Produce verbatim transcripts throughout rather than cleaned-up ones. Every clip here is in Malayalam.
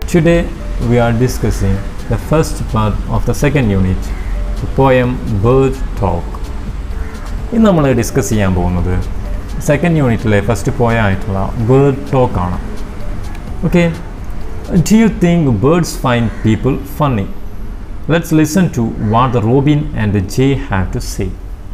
Today we are discussing the first part of the second unit, the poem Bird Talk. ഇന്ന് നമ്മൾ ഡിസ്കസ് ചെയ്യാൻ പോകുന്നത് സെക്കൻഡ് യൂണിറ്റിലെ ഫസ്റ്റ് പോയം ആയിട്ടുള്ള ബേർഡ് ടോക്ക് ആണ്. Okay, do you think birds find people funny? Let's listen to what the robin and the jay have to say.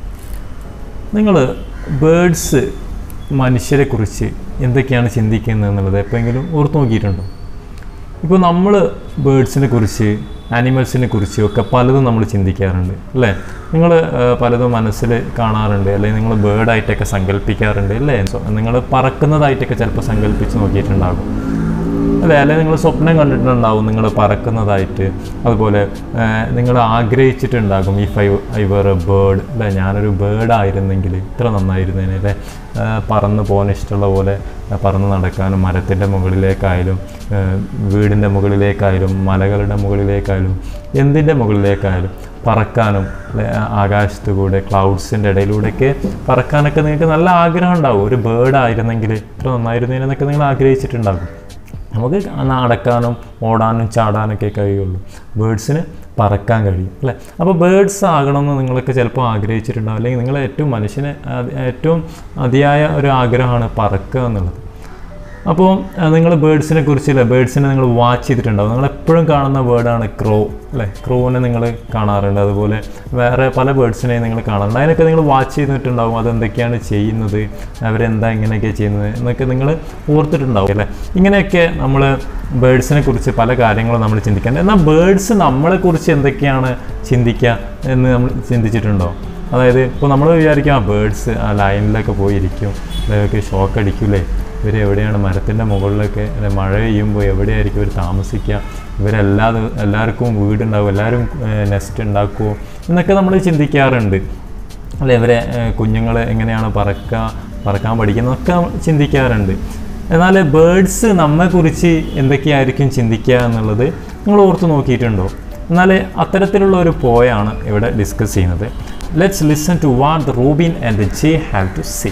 നിങ്ങൾ ബേർഡ്സ് മനുഷ്യരെക്കുറിച്ച് എന്തൊക്കെയാണ് ചിന്തിക്കുന്നത് എന്നുള്ളത് എപ്പോഴെങ്കിലും ഓർത്ത് നോക്കിയിട്ടുണ്ടോ? ഇപ്പോൾ നമ്മൾ ബേർഡ്സിനെ കുറിച്ച്, ആനിമൽസിനെ കുറിച്ച് ഒക്കെ പലതും നമ്മൾ ചിന്തിക്കാറുണ്ട് അല്ലേ? നിങ്ങൾ പലതും മനസ്സിൽ കാണാറുണ്ട്, അല്ലെങ്കിൽ നിങ്ങൾ ബേർഡായിട്ടൊക്കെ സങ്കല്പിക്കാറുണ്ട് അല്ലേ? നിങ്ങൾ പറക്കുന്നതായിട്ടൊക്കെ ചിലപ്പോൾ സങ്കല്പിച്ച് നോക്കിയിട്ടുണ്ടാകും അല്ലേ? അല്ലെങ്കിൽ നിങ്ങൾ സ്വപ്നം കണ്ടിട്ടുണ്ടാവും നിങ്ങൾ പറക്കുന്നതായിട്ട്. അതുപോലെ നിങ്ങൾ ആഗ്രഹിച്ചിട്ടുണ്ടാകും ഈ if I were a bird അല്ലേ, ഞാനൊരു ബേർഡായിരുന്നെങ്കിൽ ഇത്ര നന്നായിരുന്നേനെ അല്ലേ, പറന്ന് പോകാൻ ഇഷ്ടമുള്ള പോലെ പറന്ന് നടക്കാനും, മരത്തിൻ്റെ മുകളിലേക്കായാലും വീടിൻ്റെ മുകളിലേക്കായാലും മലകളുടെ മുകളിലേക്കായാലും എന്തിൻ്റെ മുകളിലേക്കായാലും പറക്കാനും, ആകാശത്ത് കൂടെ ക്ലൗഡ്സിൻ്റെ ഇടയിലൂടെയൊക്കെ പറക്കാനൊക്കെ നിങ്ങൾക്ക് നല്ല ആഗ്രഹം ഉണ്ടാവും. ഒരു ബേർഡായിരുന്നെങ്കിൽ ഇത്ര നന്നായിരുന്നേനെന്നൊക്കെ നിങ്ങൾ ആഗ്രഹിച്ചിട്ടുണ്ടാകും. നമുക്ക് നടക്കാനും ഓടാനും ചാടാനൊക്കെ കഴിയുള്ളൂ, ബേർഡ്സിന് പറക്കാൻ കഴിയും അല്ലേ? അപ്പോൾ ബേർഡ്സ് ആകണമെന്ന് നിങ്ങളൊക്കെ ചിലപ്പോൾ ആഗ്രഹിച്ചിട്ടുണ്ടാവും, അല്ലെങ്കിൽ നിങ്ങൾ ഏറ്റവും മനുഷ്യന് ഏറ്റവും അതിയായ ഒരു ആഗ്രഹമാണ് പറക്കുക എന്നുള്ളത്. അപ്പോൾ നിങ്ങൾ ബേർഡ്സിനെ കുറിച്ചില്ല, ബേർഡ്സിനെ നിങ്ങൾ വാച്ച് ചെയ്തിട്ടുണ്ടാവും. നിങ്ങൾ എപ്പോഴും കാണുന്ന ബേർഡാണ് ക്രോ അല്ലേ? ക്രോവിനെ നിങ്ങൾ കാണാറുണ്ട്, അതുപോലെ വേറെ പല ബേർഡ്സിനെയും നിങ്ങൾ കാണാറുണ്ട്. അതിനൊക്കെ നിങ്ങൾ വാച്ച് ചെയ്തിട്ടുണ്ടാവും, അതെന്തൊക്കെയാണ് ചെയ്യുന്നത്, അവരെന്താ ഇങ്ങനെയൊക്കെ ചെയ്യുന്നത് എന്നൊക്കെ നിങ്ങൾ ഓർത്തിട്ടുണ്ടാവും അല്ലേ? ഇങ്ങനെയൊക്കെ നമ്മൾ ബേർഡ്സിനെ കുറിച്ച് പല കാര്യങ്ങളും നമ്മൾ ചിന്തിക്കാൻ. എന്നാൽ ബേർഡ്സ് നമ്മളെക്കുറിച്ച് എന്തൊക്കെയാണ് ചിന്തിക്കുക എന്ന് നമ്മൾ ചിന്തിച്ചിട്ടുണ്ടോ? അതായത് ഇപ്പോൾ നമ്മൾ വിചാരിക്കും ആ ബേർഡ്സ് ആ ലൈനിലൊക്കെ പോയിരിക്കും, അതൊക്കെ ഷോക്ക് അടിക്കൂലേ, ഇവർ എവിടെയാണ് മരത്തിൻ്റെ മുകളിലൊക്കെ അല്ലെ, മഴ പെയ്യുമ്പോൾ എവിടെയായിരിക്കും ഇവർ താമസിക്കുക, ഇവരെല്ലാ എല്ലാവർക്കും വീടുണ്ടാവും, എല്ലാവരും നെസ്റ്റ് ഉണ്ടാക്കുമോ എന്നൊക്കെ നമ്മൾ ചിന്തിക്കാറുണ്ട് അല്ലെ? ഇവരെ കുഞ്ഞുങ്ങൾ എങ്ങനെയാണ് പറക്കുക പറക്കാൻ പഠിക്കുന്നതൊക്കെ ചിന്തിക്കാറുണ്ട്. എന്നാൽ ബേർഡ്സ് നമ്മെക്കുറിച്ച് എന്തൊക്കെയായിരിക്കും ചിന്തിക്കുക എന്നുള്ളത് നിങ്ങൾ ഓർത്ത് നോക്കിയിട്ടുണ്ടോ? എന്നാൽ അത്തരത്തിലുള്ള ഒരു പോയാണ് ഇവിടെ ഡിസ്കസ് ചെയ്യുന്നത്. Let's listen to what the robin and the jay have to say.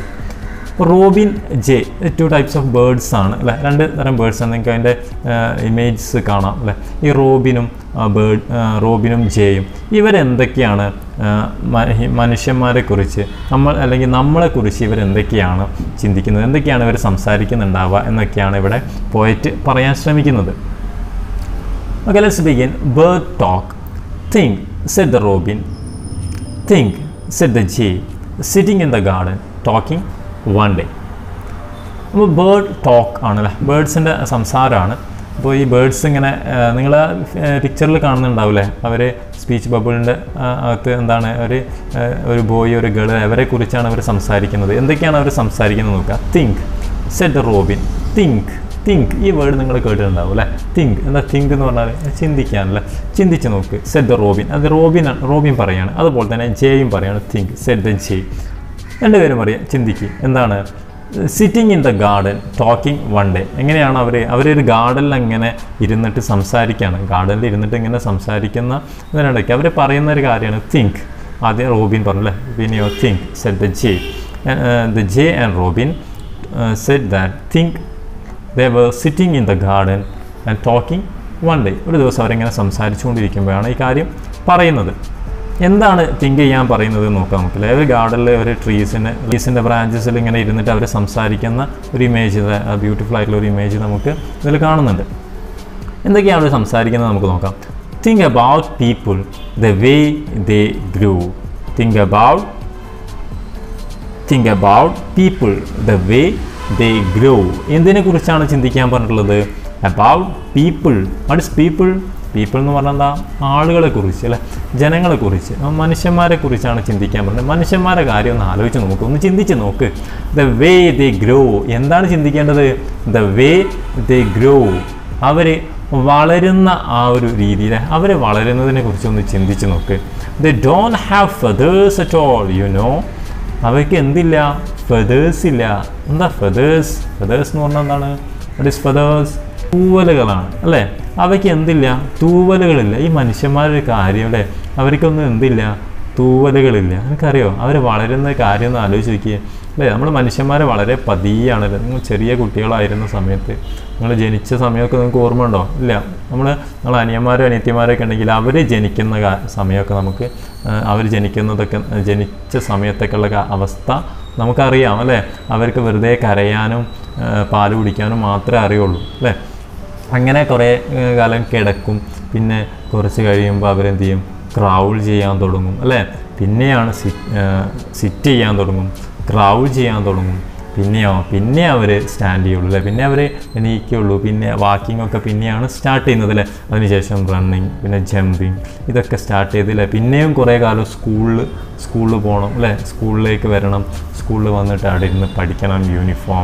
Robin, jay, two types of birds ആണ് അല്ലേ? രണ്ട് തരം ബേർഡ്സ് ആണ്. നിങ്ങൾക്ക് അതിൻ്റെ ഇമേജസ് കാണാം അല്ലേ? ഈ റോബിനും ബേർഡ് റോബിനും ജേയും ഇവരെന്തൊക്കെയാണ് മനുഷ്യന്മാരെക്കുറിച്ച്, നമ്മൾ അല്ലെങ്കിൽ നമ്മളെക്കുറിച്ച് ഇവരെന്തൊക്കെയാണ് ചിന്തിക്കുന്നത്, എന്തൊക്കെയാണ് ഇവർ സംസാരിക്കുന്നുണ്ടാവുക എന്നൊക്കെയാണ് ഇവിടെ പോയറ്റ് പറയാൻ ശ്രമിക്കുന്നത്. Okay, let's begin. Bird talk. Think, said the robin. Think, said the jay, sitting in the garden talking one day. അപ്പോൾ ബേർഡ് ടോക്ക് ആണല്ലേ, ബേർഡ്സിൻ്റെ സംസാരമാണ്. അപ്പോൾ ഈ ബേർഡ്സ് ഇങ്ങനെ നിങ്ങൾ പിക്ചറിൽ കാണുന്നുണ്ടാവില്ലേ, അവർ സ്പീച്ച് ബബിളിൻ്റെ അകത്ത് എന്താണ് ഒരു ഒരു ബോയ് ഒരു ഗേൾ, അവരെ കുറിച്ചാണ് അവർ സംസാരിക്കുന്നത്. എന്തൊക്കെയാണ് അവർ സംസാരിക്കുന്നത് നോക്കുക. Think, said the robin. Think, think ഈ വേർഡ് നിങ്ങൾ കേട്ടിട്ടുണ്ടാവും അല്ലേ? തിങ്ക് എന്താ? തിങ്ക് എന്ന് പറഞ്ഞാൽ ചിന്തിക്കാനല്ലേ, ചിന്തിച്ച് നോക്ക്. സെഡ് ദ റോബിൻ, അത് റോബിൻ റോബിൻ പറയാണ്. അതുപോലെ തന്നെ ജേയും പറയാണ് തിങ്ക്, സെഡ് ദ ജേ. രണ്ടുപേരും പറയാം ചിന്തിക്ക്. എന്താണ്? Sitting in the garden talking one day. എങ്ങനെയാണ് അവർ അവരൊരു ഗാർഡനിൽ അങ്ങനെ ഇരുന്നിട്ട് സംസാരിക്കുകയാണ്, ഗാർഡനിൽ ഇരുന്നിട്ട് ഇങ്ങനെ സംസാരിക്കുന്ന ഇതിനിടയ്ക്ക് അവർ പറയുന്ന ഒരു കാര്യമാണ് തിങ്ക്. ആദ്യം റോബിൻ പറഞ്ഞല്ലേ, പിന്നെയോ think, said the jay. The jay and robin said that think they were sitting in the garden and talking one day. ഒരു ദിവസം അവരിങ്ങനെ സംസാരിച്ചുകൊണ്ടിരിക്കുമ്പോഴാണ് ഈ കാര്യം പറയുന്നത്. എന്താണ് തിങ്ക് ചെയ്യാൻ പറയുന്നത് നോക്കാം നമുക്കല്ലേ? ഒരു ഗാർഡനിൽ ഒരു ട്രീസിൻ്റെ ട്രീസിൻ്റെ ബ്രാഞ്ചസിൽ ഇങ്ങനെ ഇരുന്നിട്ട് അവർ സംസാരിക്കുന്ന ഒരു ഇമേജ്, ബ്യൂട്ടിഫുൾ ആയിട്ടുള്ള ഒരു ഇമേജ് നമുക്ക് ഇതിൽ കാണുന്നുണ്ട്. എന്തൊക്കെയാണ് അവർ സംസാരിക്കുന്നത് നമുക്ക് നോക്കാം. Think about people the way they grew. Think about think about people the way they grew. എന്തിനെക്കുറിച്ചാണ് ചിന്തിക്കാൻ പറഞ്ഞിട്ടുള്ളത്? About people. What is people? People എന്ന് പറഞ്ഞാൽ എന്താ? ആളുകളെക്കുറിച്ച് അല്ലേ, ജനങ്ങളെക്കുറിച്ച്, മനുഷ്യന്മാരെ കുറിച്ചാണ് ചിന്തിക്കാൻ പറഞ്ഞത്. മനുഷ്യന്മാരെ കാര്യം ഒന്ന് ആലോചിച്ച് നോക്ക്, ഒന്ന് ചിന്തിച്ച് നോക്ക്. The way they grow. എന്താണ് ചിന്തിക്കേണ്ടത്? The way they grow. അവർ വളരുന്ന ആ ഒരു രീതിയിൽ, അവർ വളരുന്നതിനെ കുറിച്ചൊന്ന് ചിന്തിച്ച് നോക്ക്. They don't have feathers at all, you know. അവയ്ക്ക് എന്തില്ല? ഫെദേഴ്സ് ഇല്ല. എന്താ ഫെദേഴ്സ്? ഫെദേഴ്സ് എന്ന് പറഞ്ഞാൽ എന്താണ്? What is feathers? തൂവലുകളാണ് അല്ലേ? അവയ്ക്ക് എന്തില്ല? തൂവലുകളില്ല. ഈ മനുഷ്യന്മാരുടെ കാര്യം അല്ലേ, അവർക്കൊന്നും എന്തില്ല? തൂവലുകളില്ല. എനിക്കറിയോ അവർ വളരുന്ന കാര്യം ഒന്ന് ആലോചിച്ച് നോക്കിയേ അല്ലേ. നമ്മൾ മനുഷ്യന്മാർ വളരെ പതിയാണല്ലോ. നിങ്ങൾ ചെറിയ കുട്ടികളായിരുന്ന സമയത്ത് നിങ്ങൾ ജനിച്ച സമയമൊക്കെ നിങ്ങൾക്ക് ഓർമ്മ ഉണ്ടോ? ഇല്ല. നമ്മൾ നമ്മൾ അനിയന്മാരും അനിയത്തിമാരൊക്കെ ഉണ്ടെങ്കിൽ അവർ ജനിക്കുന്ന സമയമൊക്കെ നമുക്ക് അവർ ജനിക്കുന്നതൊക്കെ ജനിച്ച സമയത്തൊക്കെയുള്ള അവസ്ഥ നമുക്കറിയാം അല്ലേ. അവർക്ക് വെറുതെ കരയാനും പാല് കുടിക്കാനും മാത്രമേ അറിയുള്ളൂ അല്ലേ. അങ്ങനെ കുറേ കാലം കിടക്കും. പിന്നെ കുറച്ച് കഴിയുമ്പോൾ അവരെന്ത് ചെയ്യും? ക്രൗൾ ചെയ്യാൻ തുടങ്ങും അല്ലേ. പിന്നെയാണ് സിറ്റ് സിറ്റ് ചെയ്യാൻ തുടങ്ങും, ക്രൗൾ ചെയ്യാൻ തുടങ്ങും. പിന്നെയോ പിന്നെ അവർ സ്റ്റാൻഡ് ചെയ്യുള്ളൂ അല്ലേ. പിന്നെ അവർ എണീക്കുള്ളൂ. പിന്നെ വാക്കിംഗ് ഒക്കെ പിന്നെയാണ് സ്റ്റാർട്ട് ചെയ്യുന്നത് അല്ലേ. അതിനുശേഷം റണ്ണിങ്, പിന്നെ ജമ്പിങ്, ഇതൊക്കെ സ്റ്റാർട്ട് ചെയ്തില്ലേ. പിന്നെയും കുറേ കാലം സ്കൂളിൽ സ്കൂളിൽ പോകണം അല്ലേ. സ്കൂളിലേക്ക് വരണം. സ്കൂളിൽ വന്നിട്ട് അവിടെ ഇരുന്ന് പഠിക്കണം. Uniform,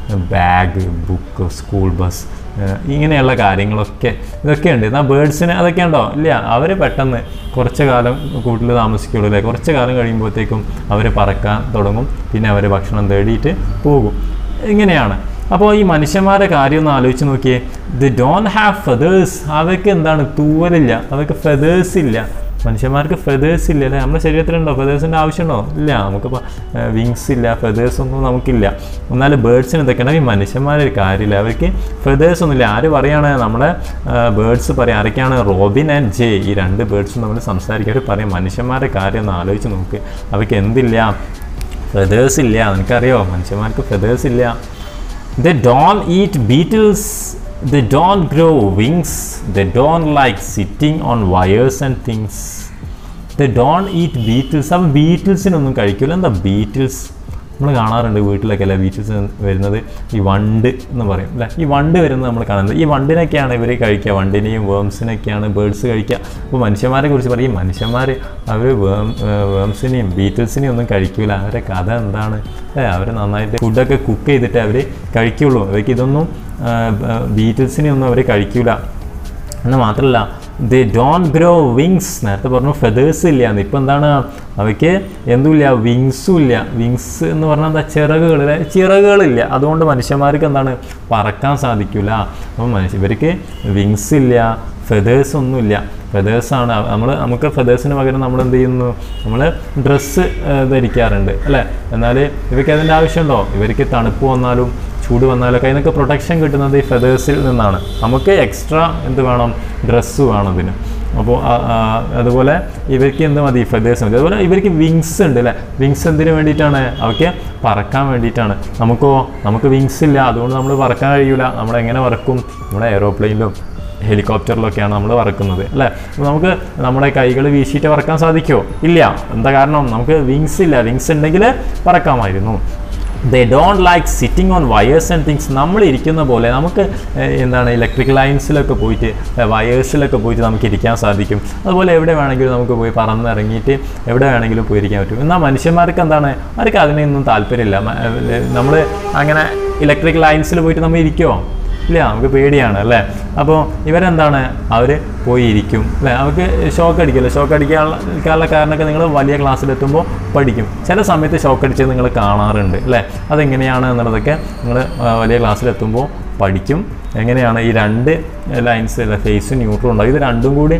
bag, book, school bus, ഇങ്ങനെയുള്ള കാര്യങ്ങളൊക്കെ ഇതൊക്കെ ഉണ്ട്. എന്നാൽ ബേഡ്സിന് അതൊക്കെ ഉണ്ടോ? ഇല്ല. അവർ പെട്ടെന്ന് കുറച്ച് കാലം കൂട്ടിൽ താമസിക്കുള്ളൂ അല്ലേ. കുറച്ച് കാലം കഴിയുമ്പോഴത്തേക്കും അവർ പറക്കാൻ തുടങ്ങും. പിന്നെ അവർ ഭക്ഷണം തേടിയിട്ട് പോകും. ഇങ്ങനെയാണ്. അപ്പോൾ ഈ മനുഷ്യന്മാരുടെ കാര്യം ഒന്ന് ആലോചിച്ച് നോക്കിയേ. They don't have feathers. അവർക്ക് എന്താണ്? തൂവലില്ല. അവർക്ക് ഫെതേഴ്സ് ഇല്ല. മനുഷ്യന്മാർക്ക് ഫെതേഴ്സ് ഇല്ല അല്ലേ. നമ്മുടെ ശരീരത്തിലുണ്ടോ ഫെതേഴ്സിൻ്റെ ആവശ്യമുണ്ടോ? ഇല്ല. നമുക്കിപ്പോൾ വിങ്സ് ഇല്ല, ഫെതേഴ്സ് ഒന്നും നമുക്കില്ല. എന്നാലും ബേഡ്സിന് ഇതൊക്കെ ഉണ്ടെങ്കിൽ മനുഷ്യന്മാരൊരു കാര്യമില്ല. അവർക്ക് ഫെതേഴ്സ് ഒന്നുമില്ല. ആര് പറയാണ്? നമ്മളെ ബേഡ്സ് പറയാം. ആരൊക്കെയാണ്? Robin and jay. ഈ രണ്ട് ബേഡ്സും നമ്മൾ സംസാരിക്കുക. അവർ പറയും മനുഷ്യന്മാരുടെ കാര്യം ഒന്ന് ആലോചിച്ച് നോക്ക്. അവർക്ക് എന്തില്ല? ഫെതേഴ്സ് ഇല്ല. നിനക്കറിയോ മനുഷ്യന്മാർക്ക് ഫെതേഴ്സ് ഇല്ല. They don't eat beetles. They don't grow wings. They don't like sitting on wires and things. They don't eat beetles. അപ്പോൾ ബീറ്റിൽസിനൊന്നും കഴിക്കില്ല. എന്താ ബീറ്റിൽസ്? നമ്മൾ കാണാറുണ്ട് വീട്ടിലൊക്കെ അല്ലേ ബീറ്റിൽസ് വരുന്നത്. ഈ വണ്ട് എന്ന് പറയും അല്ലേ. ഈ വണ്ട് വരുന്നത് നമ്മൾ കാണുന്നത്. ഈ വണ്ടിനൊക്കെയാണ് ഇവർ കഴിക്കുക. വണ്ടിനെയും വേംസിനൊക്കെയാണ് ബേഡ്സ് കഴിക്കുക. അപ്പോൾ മനുഷ്യന്മാരെ കുറിച്ച് പറയും. മനുഷ്യന്മാർ അവർ വേം വേംസിനെയും ബീറ്റിൽസിനെയും ഒന്നും കഴിക്കില്ല. അവരുടെ കഥ എന്താണ്? അല്ലേ. അവർ നന്നായിട്ട് ഫുഡൊക്കെ കുക്ക് ചെയ്തിട്ട് അവർ കഴിക്കുള്ളൂ. അവർക്ക് ഇതൊന്നും ബീറ്റിൽസിനെയൊന്നും അവർ കഴിക്കില്ല. എന്ന് മാത്രമല്ല ദേ ഡോണ്ട് ഗ്രോ വിങ്സ്. നേരത്തെ പറഞ്ഞു ഫെതേഴ്സ് ഇല്ല. ഇപ്പം എന്താണ്? അവയ്ക്ക് എന്തുമില്ല? വിങ്സും ഇല്ല. വിങ്സ് എന്ന് പറഞ്ഞാൽ എന്താ? ചിറകുകൾ. ചിറകുകളില്ല. അതുകൊണ്ട് മനുഷ്യന്മാർക്ക് എന്താണ്? പറക്കാൻ സാധിക്കില്ല. അപ്പം മനുഷ്യ ഇവർക്ക് വിങ്സ് ഇല്ല, ഫെതേഴ്സ് ഒന്നുമില്ല. ഫെതേഴ്സാണ് നമ്മൾ നമുക്ക് ഫെതേഴ്സിന് പകരം നമ്മൾ എന്ത് ചെയ്യുന്നു? നമ്മൾ ഡ്രസ്സ് ധരിക്കാറുണ്ട് അല്ലേ. എന്നാൽ ഇവർക്ക് അതിൻ്റെ ആവശ്യമുണ്ടോ? ഇവർക്ക് തണുപ്പ് വന്നാലും ചൂട് വന്നാലൊക്കെ അതിനൊക്കെ പ്രൊട്ടക്ഷൻ കിട്ടുന്നത് ഈ ഫെതേഴ്സിൽ നിന്നാണ്. നമുക്ക് എക്സ്ട്രാ എന്ത് വേണം? ഡ്രസ്സ് വേണം ഇതിന്. അപ്പോൾ അതുപോലെ ഇവർക്ക് എന്ത് മതി? ഫെതേഴ്സ് മതി. അതുപോലെ ഇവർക്ക് വിങ്സ് ഉണ്ട് അല്ലേ. വിങ്സ് എന്തിനു വേണ്ടിയിട്ടാണ്? അവയ്ക്ക് പറക്കാൻ വേണ്ടിയിട്ടാണ്. നമുക്കോ? നമുക്ക് വിങ്സ് ഇല്ല. അതുകൊണ്ട് നമ്മൾ പറക്കാൻ കഴിയില്ല. നമ്മളെങ്ങനെ പറക്കും? നമ്മുടെ എയ്റോപ്ലെയിനിലും ഹെലികോപ്റ്ററിലൊക്കെയാണ് നമ്മൾ പറക്കുന്നത് അല്ലേ. അപ്പോൾ നമുക്ക് നമ്മുടെ കൈകൾ വീശിയിട്ട് പറക്കാൻ സാധിക്കുമോ? ഇല്ല. എന്താ കാരണം? നമുക്ക് വിങ്സ് ഇല്ല. വിങ്സ് ഉണ്ടെങ്കിൽ പറക്കാമായിരുന്നു. They don't like sitting on wires and things. നമ്മൾ ഇരിക്കുന്ന പോലെ നമുക്ക് എന്താണ് ഇലക്ട്രിക് ലൈൻസിലൊക്കെ പോയിട്ട് വയേഴ്സിലൊക്കെ പോയിട്ട് നമുക്ക് ഇരിക്കാൻ സാധിക്കും. അതുപോലെ എവിടെ വേണമെങ്കിലും നമുക്ക് പോയി പറന്നിറങ്ങിയിട്ട് എവിടെ വേണമെങ്കിലും പോയി ഇരിക്കാൻ പറ്റും. എന്നാൽ മനുഷ്യന്മാർക്ക് എന്താണ്? അവർക്ക് അതിനൊന്നും താല്പര്യമില്ല. നമ്മൾ അങ്ങനെ ഇലക്ട്രിക് ലൈൻസിൽ പോയിട്ട് നമ്മൾ ഇരിക്കുമോ? ഇല്ല. നമുക്ക് പേടിയാണ് അല്ലേ. അപ്പോൾ ഇവരെന്താണ്? അവർ പോയി ഇരിക്കും അല്ലേ. അവർക്ക് ഷോക്ക് അടിക്കില്ല. ഷോക്ക് അടിക്കാനുള്ള കാരണമൊക്കെ നിങ്ങൾ വലിയ ക്ലാസ്സിലെത്തുമ്പോൾ പഠിക്കും. ചില സമയത്ത് ഷോക്ക് അടിച്ചത് നിങ്ങൾ കാണാറുണ്ട് അല്ലേ. അതെങ്ങനെയാണ് എന്നുള്ളതൊക്കെ നിങ്ങൾ വലിയ ക്ലാസ്സിലെത്തുമ്പോൾ പഠിക്കും. എങ്ങനെയാണ് ഈ രണ്ട് ലൈൻസ് അല്ല ഫേസും ന്യൂട്രലും ഉണ്ടാവും. ഇത് രണ്ടും കൂടി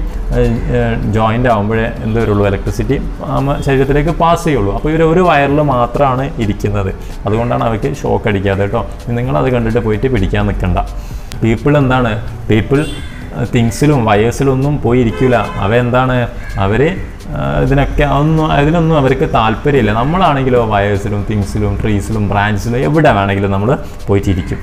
ജോയിൻ്റ് ആകുമ്പോഴേ എന്ത് വരുള്ളൂ? ഇലക്ട്രിസിറ്റി ശരീരത്തിലേക്ക് പാസ് ചെയ്യുള്ളൂ. അപ്പോൾ ഇവർ ഒരു വയറിൽ മാത്രമാണ് ഇരിക്കുന്നത്. അതുകൊണ്ടാണ് അവർക്ക് ഷോക്ക് അടിക്കാതെ കേട്ടോ. നിങ്ങളത് കണ്ടിട്ട് പോയിട്ട് പിടിക്കാൻ നിൽക്കണ്ട. പീപ്പിൾ എന്താണ്? പീപ്പിൾ തിങ്സിലും വയേഴ്സിലൊന്നും പോയി ഇരിക്കില്ല. അവ എന്താണ്? അവർ ഇതിനൊക്കെ ഒന്നും അതിനൊന്നും അവർക്ക് താല്പര്യമില്ല. നമ്മളാണെങ്കിലോ വയേഴ്സിലും തിങ്സിലും ട്രീസിലും ബ്രാഞ്ചിലും എവിടെ വേണമെങ്കിലും നമ്മൾ പോയിട്ടിരിക്കും.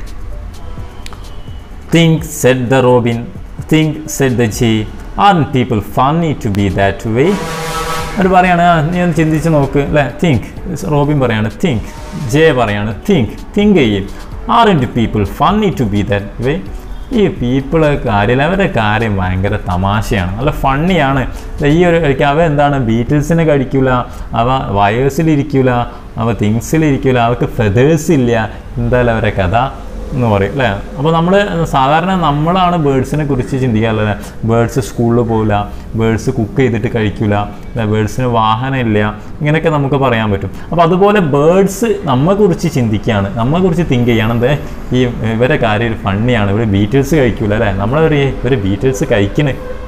Think, said the robin. Think, said the jay. Aren't people funny to be that way? അവർ പറയാണ് നീ ഒന്ന് ചിന്തിച്ച് നോക്ക് അല്ലേ. തിങ്ക്. റോബിൻ പറയാണ് തിങ്ക്. ജേ പറയാണ് തിങ്ക്. തിങ്ക് ചെയ്യും. Aren't people funny to be that way? ഈ പീപ്പിള് കാര്യം അവരുടെ കാര്യം ഭയങ്കര തമാശയാണ്, നല്ല ഫണ്ണിയാണ്. ഈ ഒരു അവ എന്താണ്? ബീറ്റിൽസിനെ കഴിക്കില്ല, അവ വയേഴ്സിലിരിക്കില്ല, അവ തിങ്സിലിരിക്കില്ല, അവർക്ക് ഫെതേഴ്സ് ഇല്ല. എന്തായാലും അവരുടെ കഥ എന്ന് പറയും അല്ലേ. അപ്പോൾ നമ്മൾ സാധാരണ നമ്മളാണ് ബേഡ്സിനെ കുറിച്ച് ചിന്തിക്കാറുള്ളത്. ബേഡ്സ് സ്കൂളിൽ പോകില്ല, ബേഡ്സ് കുക്ക് ചെയ്തിട്ട് കഴിക്കില്ല, ബേഡ്സിന് വാഹനമില്ല, ഇങ്ങനെയൊക്കെ നമുക്ക് പറയാൻ പറ്റും. അപ്പോൾ അതുപോലെ ബേഡ്സ് നമ്മെക്കുറിച്ച് ചിന്തിക്കുകയാണ്, നമ്മെക്കുറിച്ച് തിങ്ക് ചെയ്യാണ്. എന്താ ഈ ഇവരെ കാര്യം ഒരു ഫണ്ണിയാണ്, ഇവർ ബീറ്റിൽസ് കഴിക്കില്ല അല്ലേ. നമ്മളൊരു ഇവർ ബീറ്റിൽസ് കഴിക്കണ്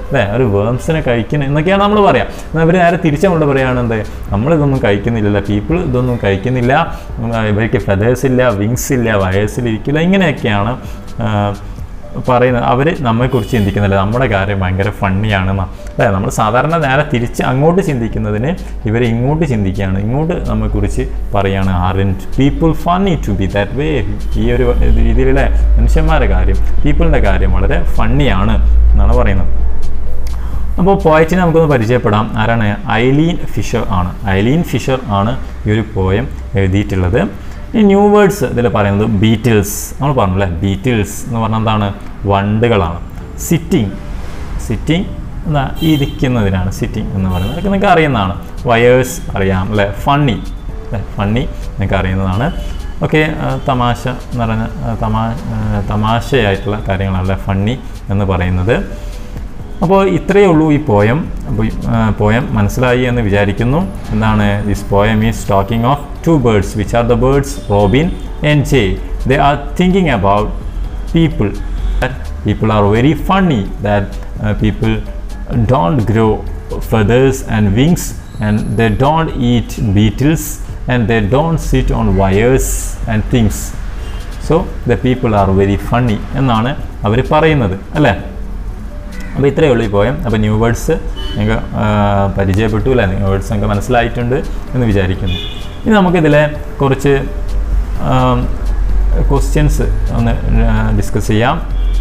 അല്ലേ, ഒരു വേംസിനെ കഴിക്കുന്നു എന്നൊക്കെയാണ് നമ്മൾ പറയാം. എന്നാൽ ഇവർ നേരെ തിരിച്ച് നമ്മളോട് പറയുകയാണെന്ത്, നമ്മളിതൊന്നും കഴിക്കുന്നില്ല, പീപ്പിൾ ഇതൊന്നും കഴിക്കുന്നില്ല, ഇവർക്ക് ഫെദേഴ്സ് ഇല്ല, വിങ്സ് ഇല്ല, വയേഴ്സിലിരിക്കില്ല, ഇങ്ങനെയൊക്കെയാണ് പറയുന്നത്. അവർ നമ്മെക്കുറിച്ച് ചിന്തിക്കുന്നില്ല, നമ്മുടെ കാര്യം ഭയങ്കര ഫണ്ണിയാണെന്നാണ് അല്ലേ. നമ്മൾ സാധാരണ നേരെ തിരിച്ച് അങ്ങോട്ട് ചിന്തിക്കുന്നതിന് ഇവർ ഇങ്ങോട്ട് ചിന്തിക്കുകയാണ്, ഇങ്ങോട്ട് നമ്മെക്കുറിച്ച് പറയുകയാണ്. Aren't people funny to be that way. ഈ ഒരു രീതിയിലുള്ള മനുഷ്യന്മാരുടെ കാര്യം, പീപ്പിളിൻ്റെ കാര്യം വളരെ ഫണ്ണിയാണ് എന്നാണ് പറയുന്നത്. അപ്പോൾ പോയറ്റിനെ നമുക്കൊന്ന് പരിചയപ്പെടാം. ആരാണ്? ഐലീൻ ഫിഷർ ആണ്. ഐലീൻ ഫിഷർ ആണ് ഈ ഒരു പോയം എഴുതിയിട്ടുള്ളത്. ഈ ന്യൂ വേർഡ്സ് ഇതിൽ പറയുന്നത് ബീറ്റിൽസ്, നമ്മൾ പറഞ്ഞല്ലേ, ബീറ്റിൽസ് എന്ന് പറഞ്ഞാൽ എന്താണ്? വണ്ടുകളാണ്. സിറ്റിംഗ്, സിറ്റിംഗ് എന്താ ഇരിക്കുന്നതിനാണ് സിറ്റിംഗ് എന്ന് പറയുന്നത്, അതൊക്കെ നിങ്ങൾക്ക് അറിയുന്നതാണ്. വയേഴ്സ് അറിയാം അല്ലേ, ഫണ്ണി അല്ലേ, ഫണ്ണി നിങ്ങൾക്ക് അറിയുന്നതാണ്. ഓക്കെ, തമാശ എന്ന് പറഞ്ഞ തമാ തമാശയായിട്ടുള്ള കാര്യങ്ങളല്ലേ ഫണ്ണി എന്ന് പറയുന്നത്. അപ്പോൾ ഇത്രയേ ഉള്ളൂ ഈ പോയം. അപ്പോൾ പോയം മനസ്സിലായി എന്ന് വിചാരിക്കുന്നു. എന്താണ്? This poem is talking of two birds, which are the birds Robin and jay. They are thinking about people. People are very funny, that people don't grow feathers and wings, and they don't eat beetles, and they don't sit on wires and things. So the people are very funny എന്നാണ് അവർ പറയുന്നത് അല്ലേ. അപ്പോൾ ഇത്രയേ ഉള്ളൂ ഈ പോയം. അപ്പോൾ ന്യൂ വേർഡ്സ് നിങ്ങൾക്ക് പരിചയപ്പെട്ടു അല്ലേ, ന്യൂ വേർഡ്സ് നിങ്ങൾക്ക് മനസ്സിലായിട്ടുണ്ട് എന്ന് വിചാരിക്കുന്നു. ഇനി നമുക്കിതിലെ കുറച്ച് ക്വസ്റ്റ്യൻസ് ഒന്ന് ഡിസ്കസ് ചെയ്യാം.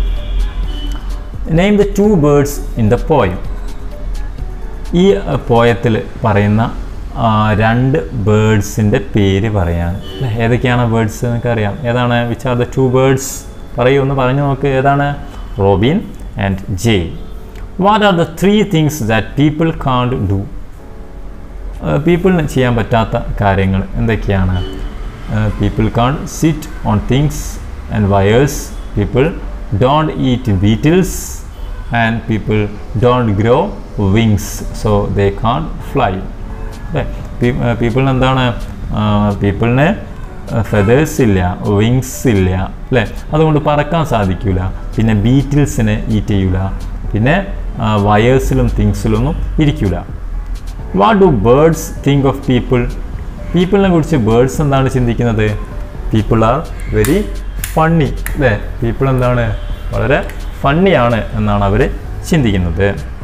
Name the two birds in the poem. ഈ പോയത്തിൽ പറയുന്ന രണ്ട് ബേർഡ്സിൻ്റെ പേര് പറയാൻ അല്ലേ. ഏതൊക്കെയാണ് ബേർഡ്സ് എന്നൊക്കെ അറിയാം. ഏതാണ്? Which are the two birds? പറയൂ, ഒന്ന് പറഞ്ഞു നോക്ക്. ഏതാണ്? Robin and jay. What are the three things that people can't do? പീപ്പിളിന് ചെയ്യാൻ പറ്റാത്ത കാര്യങ്ങൾ എന്തൊക്കെയാണ്? People can't sit on things and wires, people don't eat beetles, and people don't grow wings, so they can't fly. അല്ലേ, പീപ്പിളിന് എന്താണ്? പീപ്പിളിന് ഫെദേഴ്സ് ഇല്ല, വിങ്സ് ഇല്ല അല്ലേ, അതുകൊണ്ട് പറക്കാൻ സാധിക്കില്ല. പിന്നെ ബീറ്റിൽസിനെ ഈറ്റ് ചെയ്യൂല, പിന്നെ വയേഴ്സിലും തിങ്സിലൊന്നും ഇരിക്കില്ല. What do birds think of people? പീപ്പിളിനെ കുറിച്ച് ബേർഡ്സ് എന്താണ് ചിന്തിക്കുന്നത്? പീപ്പിൾ ആർ വെരി ഫണ്ണി അല്ലേ, പീപ്പിൾ എന്താണ്? വളരെ ഫണ്ണിയാണ് എന്നാണ് അവർ ചിന്തിക്കുന്നത്.